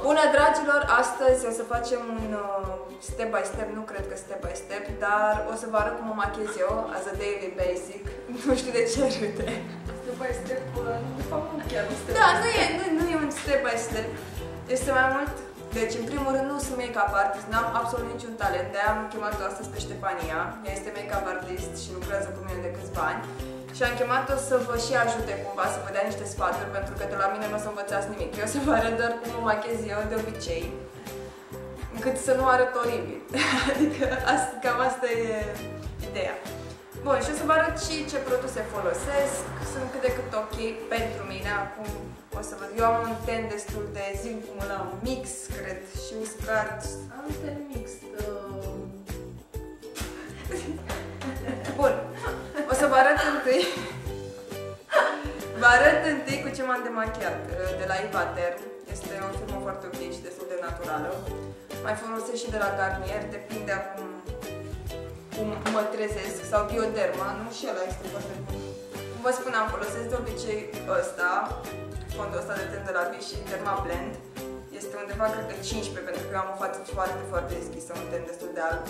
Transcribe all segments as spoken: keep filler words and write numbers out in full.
Bună, dragilor! Astăzi o să facem un uh, step by step, nu cred că step by step, dar o să vă arăt cum mă machez eu, as a daily basic. Nu știu de ce râde. Step by step, de fapt nu chiar un step Da, by nu e, nu, nu e un step by step. Este mai mult. Deci, în primul rând, nu sunt make-up artist, n-am absolut niciun talent, de-aia am chemat-o astăzi pe Ștefania. Ea este make-up artist și lucrează cu mine de câțiva ani. Și am chemat-o să vă și ajute cumva, să vă dea niște sfaturi, pentru că de la mine nu o să învățați nimic. Eu o să vă arăt doar cum mă machez eu de obicei, încât să nu arăt oribil. Adică asta, cam asta e ideea. Bun, și o să vă arăt și ce produse folosesc, sunt cât de cât ok pentru mine. Acum o să văd, eu am un ten destul de zi cum îl am, mix, cred, și uscat. Am un ten mixt. Uh... Bun, o să vă arăt întâi, vă arăt întâi cu ce m-am demachiat, de la Ivater. Este o firmă foarte ok și destul de naturală. Mai folosesc și de la Garnier, depinde acum cum mă trezesc, sau Bioderma, nu? Și ăla este foarte bun. Cum vă spuneam, folosesc de obicei ăsta, fondul ăsta de ten de la Vichy, Derma Blend. Este undeva, cred că cincisprezece, pentru că eu am o față foarte, foarte deschisă, un ten destul de alb.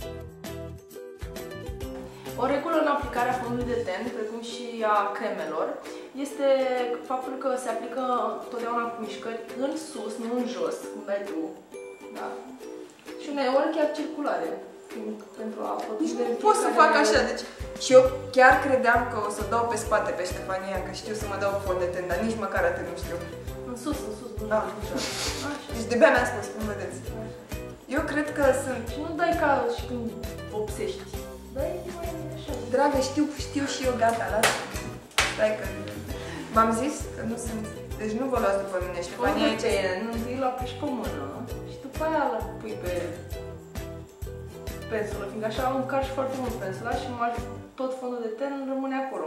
O regulă în aplicarea fondului de ten, precum și a cremelor, este faptul că se aplică totdeauna cu mișcări în sus, nu în jos, cum dai tu. Da? Și uneori chiar circulare. Pentru a nu pot să fac așa, deci și eu chiar credeam că o să dau pe spate pe Ștefania, că știu să mă dau cu fond de ten, dar nici măcar atât nu știu. În sus, în sus, nu da. Așa. Deci de-abia mi-a spus, cum vedeți. Eu cred că sunt... Și nu dai ca și când vopsești. Dai mai așa. Dragă, știu, știu și eu, gata, lasă. Stai că... V-am zis că nu sunt... Deci nu vă luați după mine, Ștefania aici e... Nu, întâi îl aplici pe mână și după aia îl pui pe... pensulă, fiindcă așa încarci foarte mult pensula și tot fondul de ten rămâne acolo.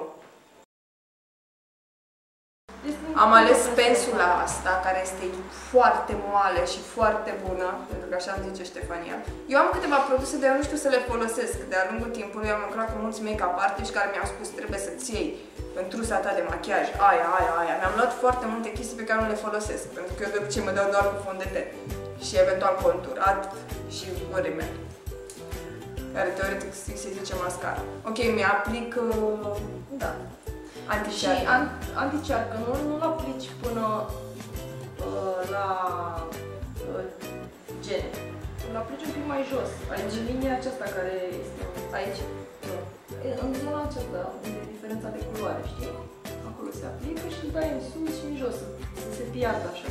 Am ales pensula asta, care este foarte moale și foarte bună, pentru că așa îmi zice Ștefania. Eu am câteva produse, dar eu nu știu să le folosesc. De-a lungul timpului am lucrat cu mulți make-up artiști care mi-au spus trebuie să-ți iei în trusa ta de machiaj, aia, aia, aia. Mi-am luat foarte multe chestii pe care nu le folosesc, pentru că eu de obicei mă dau doar cu fond de ten și eventual conturat și rimel, care teoretic se zice mascara. Ok, mi-aplic... Uh, da. Anticearcă. Și an anticearcă, nu, nu-l aplici până uh, la uh, gene. Îl aplici un pic mai jos. Aici, linia aceasta care este aici. Nu. În zona aceasta, unde e diferența de culoare, știi? Acolo se aplică și îl dai în sus și în jos, să se piardă așa.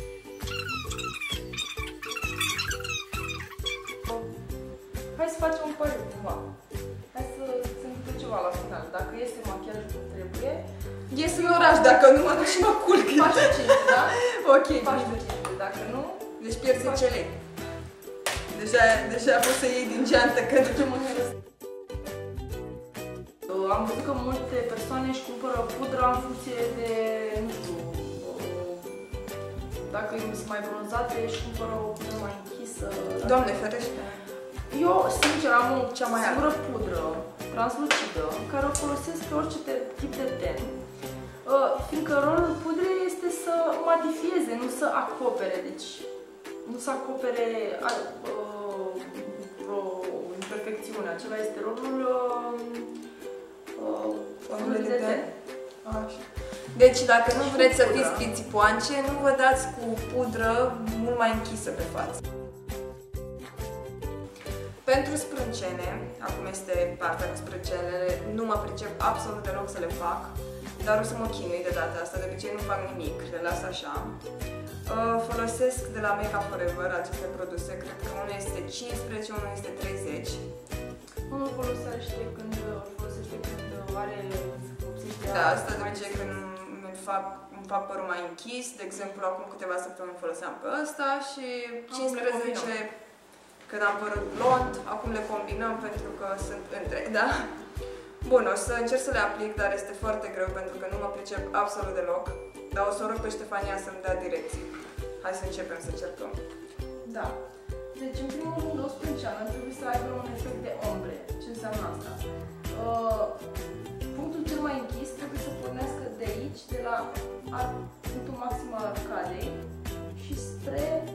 Hai să facem un pariu cumva. Hai să se întâmple ceva la final. Dacă este machiajul cum trebuie... Ies în oraș, dacă nu mă duc și mă culc. Faci o cinste, da? Ok. Faci o cinste, dacă nu... Deci pierzi zece lei. Deja, deja poți să iei din geantă, că ducem în Am văzut că multe persoane își cumpără pudra în funcție de, nu știu, dacă sunt mai bronzate, își cumpără o pudră mai închisă. Doamne ferește! Eu, sincer, am o cea mai singură pudră translucidă, care o folosesc pe orice tip de ten, fiindcă rolul pudrei este să matifieze, nu să acopere, deci nu să acopere o imperfecțiune. Acela este rolul fondului de ten. Așa. Deci dacă nu vreți să fiți pițipoance, nu vă dați cu pudră mult mai închisă pe față. Pentru sprâncene, acum este partea cu sprâncenele, nu mă pricep absolut deloc să le fac, dar o să mă chinui de data asta, de obicei nu fac nimic, le las așa. Uh, folosesc de la Make Up Forever aceste produse, cred că unul este cincisprezece, unul este treizeci. Unul folosește când, folosește când are vopsește. Da, asta de obicei când îmi fac, îmi fac părul mai închis, de exemplu acum câteva săptămâni foloseam pe ăsta și cincisprezece când am părut blond, acum le combinăm pentru că sunt între, da? Bun, o să încerc să le aplic, dar este foarte greu pentru că nu mă pricep absolut deloc. Dar o să o rog pe Ștefania să-mi dea direcții. Hai să începem să încercăm. Da. Deci, în primul rând, o sprânceană trebuie să aibă un efect de ombre. Ce înseamnă asta? Uh, punctul cel mai închis trebuie să pornească de aici, de la punctul maxim al arcadei și spre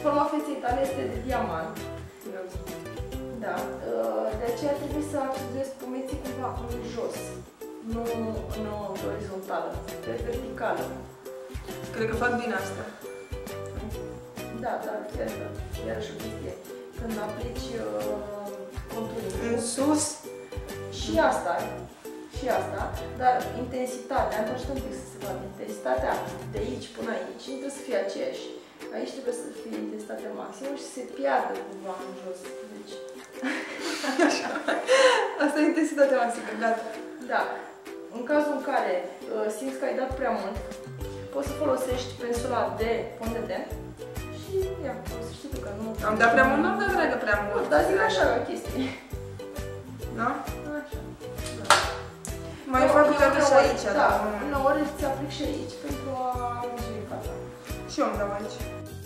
forma feței tale este de diamant. Da. De aceea trebuie să accesezi pumeții cumva în jos. Nu în orizontală, pe verticală. Cred că fac bine asta. Da, da, chiar, iarăși o chestie. Când aplici uh, conturii în sus, și asta, și asta, dar intensitatea, întoarce un pic să se vadă, intensitatea de aici până aici nu trebuie să fie aceeași. Aici trebuie să fie intensitatea maximă și se piardă cumva în jos. Deci... Așa. Asta e intensitatea maximă, gata. Da. În cazul în care uh, simți că ai dat prea mult, poți să folosești pensula de fond de ten și ia, o să știi tu că nu... Am dat prea mult? Nu am dat, dragă, prea mult. Dar zic așa o chestie. Da? Așa. Da. Mai fac toate și aici, da. dar... Uneori îți aplic și aici pentru a alege fața. Și eu îmi dau aici.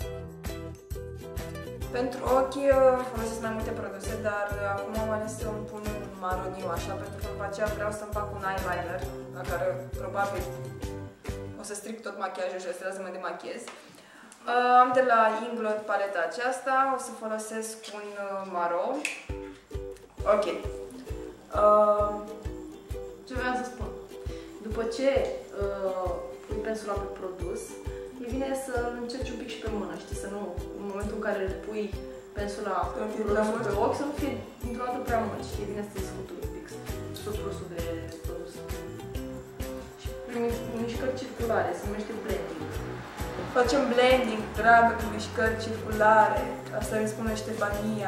Pentru ochi folosesc mai multe produse, dar acum am ales să îmi pun un maroniu așa, pentru că după aceea vreau să-mi fac un eyeliner, la care probabil o să stric tot machiajul și o să să mă demachiez. Uh, am de la Inglot paleta aceasta, o să folosesc un uh, maro. Ok. Uh, Ce vreau să spun? După ce uh, pui pensula pe produs, e bine să încerci un pic și pe mână, știi, să nu, în momentul în care pui pensula pe ochi, să nu fie dintr-o dată prea mult, știi, e bine să te scuturi un pic surplusul de produs. Și prin mișcări circulare, se numește blending. Facem blending, dragă, cu mișcări circulare, asta îmi spune Ștefania.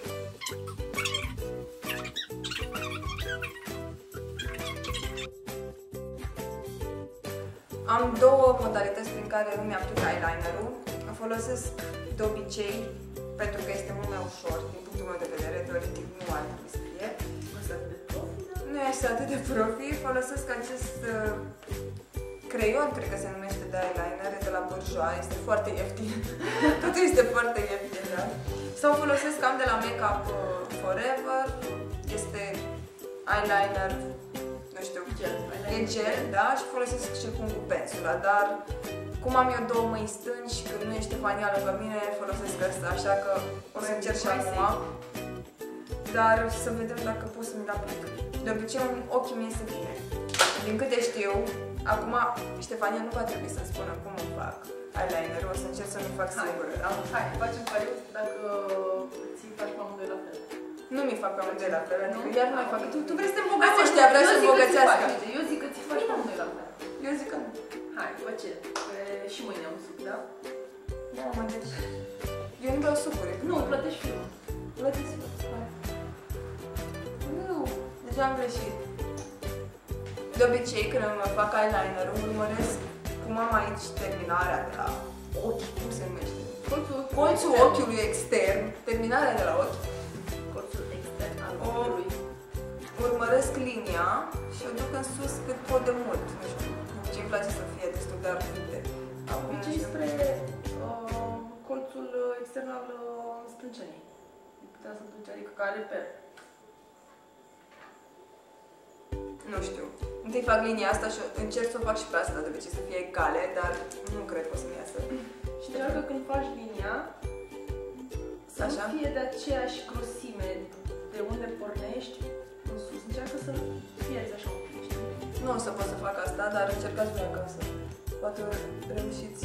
Am două modalități prin care îmi aplic eyelinerul. Îl folosesc de obicei pentru că este mult mai ușor din punctul meu de vedere, teoretic nu ar trebui să fie. Nu este atât de profi. Folosesc acest uh, creion, cred că se numește de eyeliner, de la Bourjois, este foarte ieftin. Totul este foarte ieftin, da? Sau folosesc, am de la Makeup Forever, este eyeliner, nu știu, gel, e gel, da? Și folosesc și cum cu pensula, dar cum am eu două mâini stângi, când nu e Ștefania lângă mine, folosesc asta, așa că o să încerc și acum. Dar să vedem dacă pot să-mi aplic. De obicei, în ochii mei se bine. Din câte știu, acum Ștefania nu va trebui să-mi spună cum îmi fac eyelinerul, o să încerc să nu fac singură, da? Hai, facem pariu dacă ți faci pe amândoi la fel. Nu mi fac pe amândoi la fel, adică iar nu mai fac. Tu, tu vrei să te îmbogățești, ea vrea să îmbogățească. Eu zic că ți faci pe amândoi la fel. Eu zic că nu. Hai, fă ce? Și mâine am suc, da? Da, mă, deci... Eu nu beau sucuri. Nu, plătești filmul. Plătești filmul. Nu, deja am greșit. De obicei, când îmi fac eyelinerul, urmăresc cum am aici terminarea de la ochi, cum se numește? Colțul, Colțul ochiului extern, terminarea de la ochi. Colțul extern al o, ochiului. Urmăresc linia și o duc în sus cât pot de mult. Nu știu, ce îmi place să fie destul de arbite. Obicei spre uh, colțul extern al uh, sprâncenii. Putea să duci, adică ca reper. Nu știu. Întâi fac linia asta și încerc să o fac și pe asta, de obicei să fie egale, dar nu cred că o să-mi iasă. Și dacă când faci linia, să Așa? nu fie de aceeași grosime de unde pornești în sus. Încearcă să pierzi așa un pic, știi? Nu o să pot să fac asta, dar încercați voi acasă. Poate reușiți.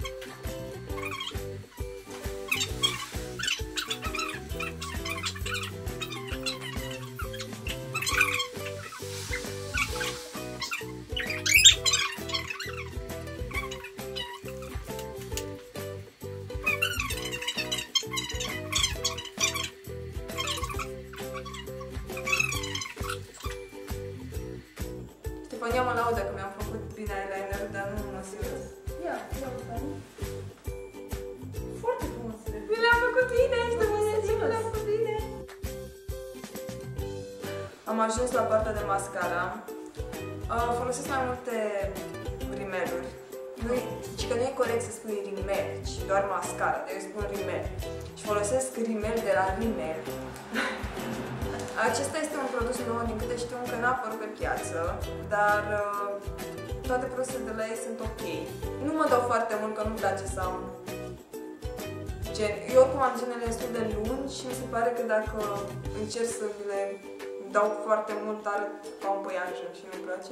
Stefania mă laudă că mi-am făcut bine eyeliner, dar nu mă serios. Ia, ia uite. Foarte frumos. Mi le-am făcut bine, Stefania, mi le-am făcut bine. Am ajuns la partea de mascara. Uh, folosesc mai multe rimeluri. Nu e, că nu e corect să spui rimel, ci doar mascara, eu spun rimel. Și folosesc rimel de la Rimmel. Acesta este un produs nou, din câte știu încă n-a apărut pe piață, dar uh, toate produsele de la ei sunt ok. Nu mă dau foarte mult, că nu-mi place să am gen. Eu oricum am genele destul de lungi și mi se pare că dacă încerc să le dau foarte mult, arăt ca un păianjen și nu-mi place.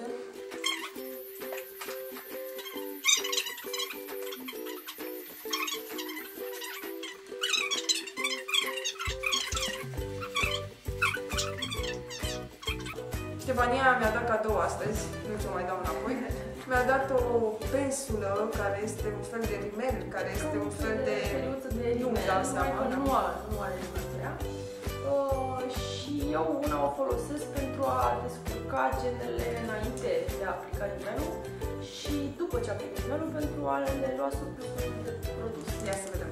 Ștefania mi-a dat cadou astăzi, nu ți-o mai dau înapoi. Mi-a dat o pensulă care este un fel de rimel, care este un fel de... de nu-mi dau seama. Nu are, nu are rimel. Uh, și eu una o folosesc pentru a descurca genele înainte de a aplica rimelul și după ce aplic rimelul pentru a le lua sub plusul de produs. Ia să vedem.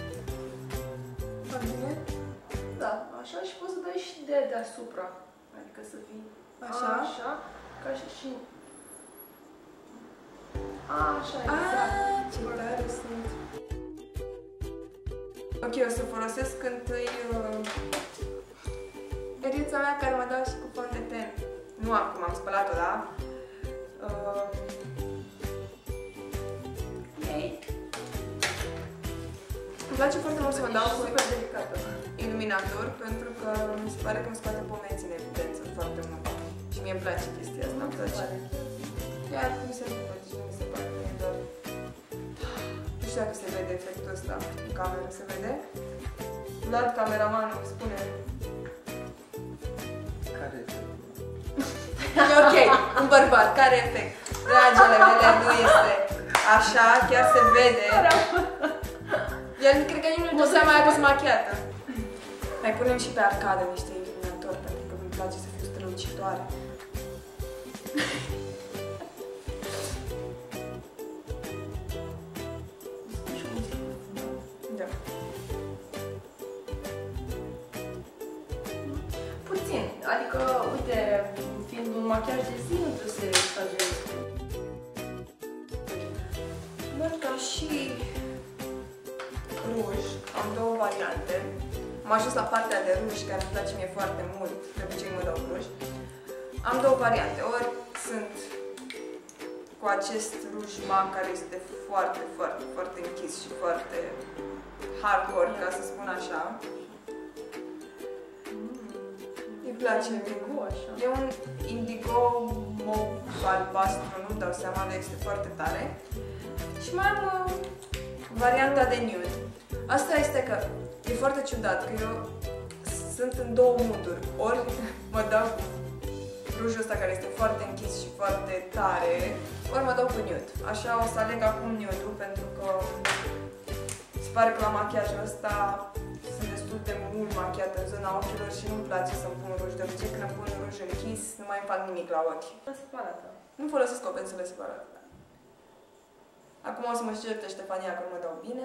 Fac bine? Da, așa și poți să dai și de deasupra. Adică să fii așa, așa ca și și... Așa, exact. Aaaa, ce tare sunt! Ok, o să folosesc întâi uh, erița mea care m-a dat și cu fond de ten. Nu acum, am spălat-o, da? Uh, Ei. Îmi place foarte mult să mă dau cu super delicată. iluminator, pentru că mi se pare că îmi scoate pomeții în evidență foarte mult. Și mie îmi place chestia asta, îmi place. Iar mi se întâmplă, deci nu mi se pare că e doar... Nu știu dacă se vede efectul ăsta în cameră, se vede? Vlad, cameramanul, spune. Care efect? E ok, un bărbat, care efect? Dragile mele, nu este așa, chiar se vede. El cred că nici nu-și dă seama că sunt machiată. Mai punem și pe arcadă niște iluminatori, pentru că îmi place să fiu strălucitoare. Da. Puțin, adică, uite, fiind un machiaj de zi, nu trebuie să exagerezi. Dar ca și ruj, am două variante. Am ajuns la partea de ruj, care îmi place mie foarte mult, de obicei mă dau ruj. Am două variante, ori sunt cu acest ruj mat care este foarte, foarte, foarte închis și foarte hardcore, ca să spun așa. Îmi place. Indigo, așa. E un indigo mauve albastru, nu-mi dau seama, dar este foarte tare. Și mai am uh, varianta de nude. Asta este că e foarte ciudat, că eu sunt în două mood-uri. Ori mă dau cu rujul ăsta care este foarte închis și foarte tare, ori mă dau cu nude. Așa o să aleg acum nude-ul, pentru că se pare că la machiajul ăsta sunt destul de mult machiată în zona ochilor și nu-mi place să-mi pun ruj. De obicei când îmi pun ruj închis, nu mai îmi fac nimic la ochi. Separată. Nu folosesc o pensulă separată. Acum o să mă certe Ștefania că nu mă dau bine.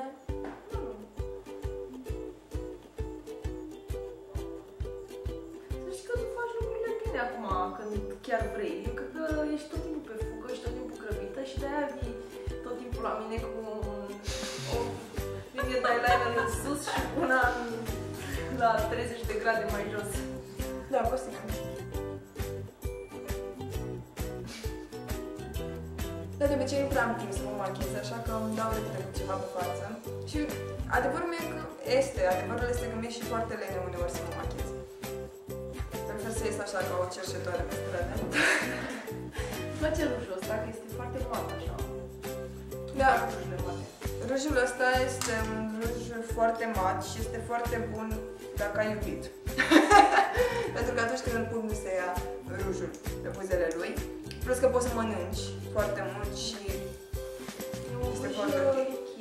Să știi că tu faci lucrurile bine acum, când chiar vrei. Eu cred că ești tot timpul pe fugă, ești tot timpul grăbită și de-aia vii tot timpul la mine cu o linie de eyeliner în sus și una la treizeci de grade mai jos. Da, posibil. Dar de obicei nu prea am timp să mă machiez, așa că îmi dau repede cu ceva pe față. Și adevărul meu că este, adevărul este că mi-e și foarte lene uneori să mă machiez. Prefer să ies așa ca o cerșetoare pe stradă. Îmi place rujul ăsta, că este foarte mat așa. Da, Rujurile mate. rujul ăsta este un ruj foarte mat și este foarte bun dacă ai iubit. Pentru că atunci când îl pun se ia rujul pe buzele lui. Plus că poți să mănânci foarte mult și este foarte ok.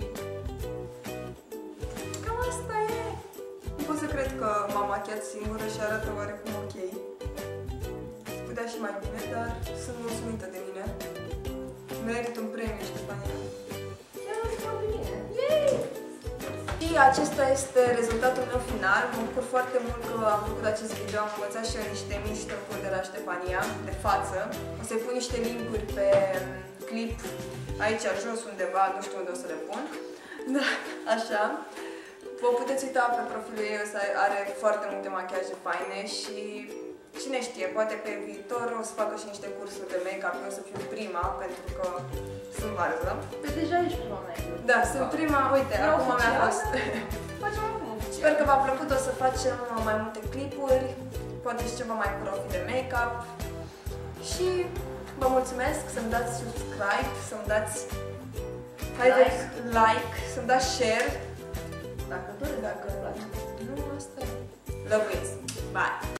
Cam asta e. Nu pot să cred că m-am machiat singură și arată oarecum ok. Se putea și mai bine, dar sunt mulțumită de mine. Merit un premiu, Ștefania. Chiar arată foarte bine. Yay! Și acesta este rezultatul meu final. Mă bucur foarte mult că am făcut acest video, am învățat și eu niște miștocuri de la Ștefania, de față. O să-i pun niște linkuri pe clip aici jos undeva, nu știu unde o să le pun. Da, așa. Vă puteți uita pe profilul ei, are foarte multe machiaje faine și cine știe, poate pe viitor o să facă și niște cursuri de make-up, eu o să fiu prima, pentru că sunt varză. Pe deja ești prima mea. Da, sunt prima, uite, Eu acum mi-a fost. Facem acum oficial. Sper că v-a plăcut, o să facem mai multe clipuri, poate și ceva mai profi de make-up. Și vă mulțumesc să-mi dați subscribe, să-mi dați Like. like, să-mi dați share. Dacă doriți, dacă îmi place. Nu, asta e. Lăbuiți! Bye!